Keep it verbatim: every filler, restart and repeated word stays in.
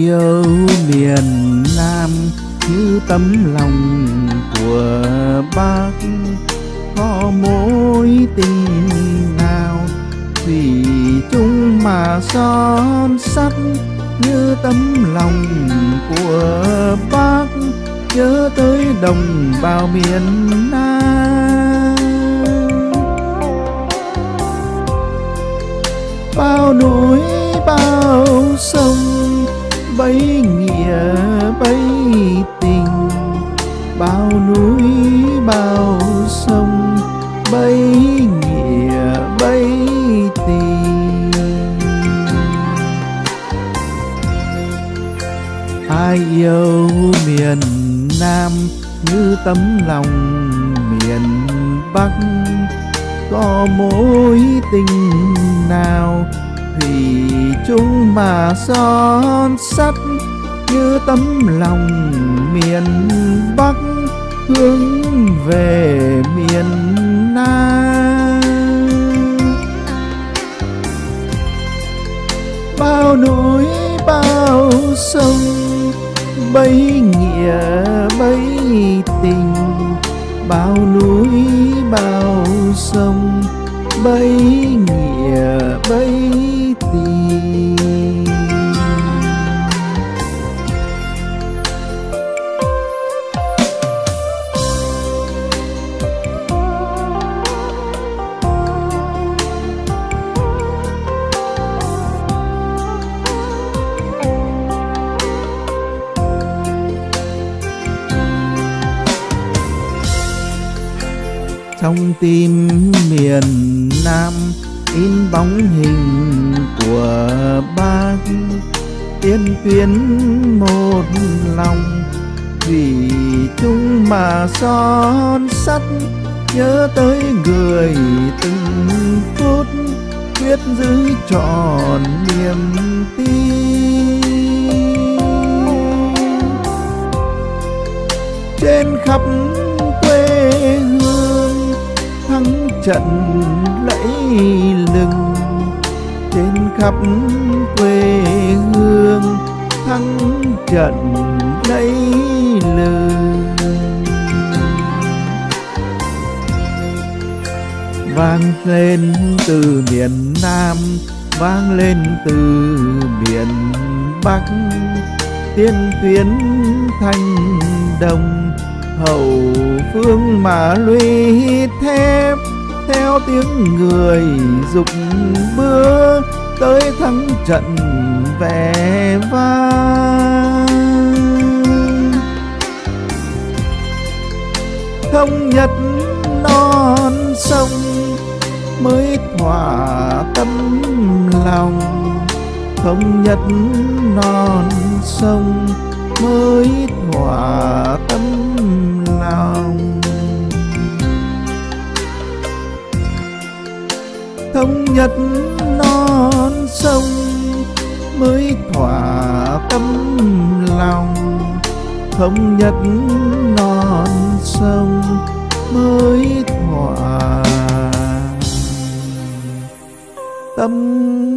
yêu miền Nam như tấm lòng của Bác, có mối tình nào thủy chung mà son sắt như tấm lòng của Bác, nhớ tới đồng bào miền Nam. Bao núi bao sông bấy nghĩa bấy tình, bao núi bao sông bấy nghĩa bấy tình. Ai yêu miền Nam như tấm lòng miền Bắc, có mối tình nào thủy chung mà son sắt như tấm lòng miền Bắc, hướng về miền Nam. Bao núi bao sông bấy nghĩa bấy tình, bao núi bao sông bấy nghĩa bấy tình. Trong tim miền Nam in bóng hình của Bác, tiên tuyến một lòng thủy chung mà son sắt, nhớ tới người từng phút quyết giữ trọn niềm tin. Trên khắp quê hương thắng trận lẫy lừng, trên khắp quê hương thắng trận lẫy lừng. Vang lên từ miền Nam, vang lên từ miền Bắc, tiên tuyến thanh đồng hậu phương mà lũy thép, theo tiếng người dục bước tới thắng trận vẻ vang. Thống nhất non sông mới thỏa tâm lòng, thống nhất non sông mới thỏa tâm lòng. Thống nhất non sông mới thỏa tâm lòng, thống nhất non sông mới thỏa tâm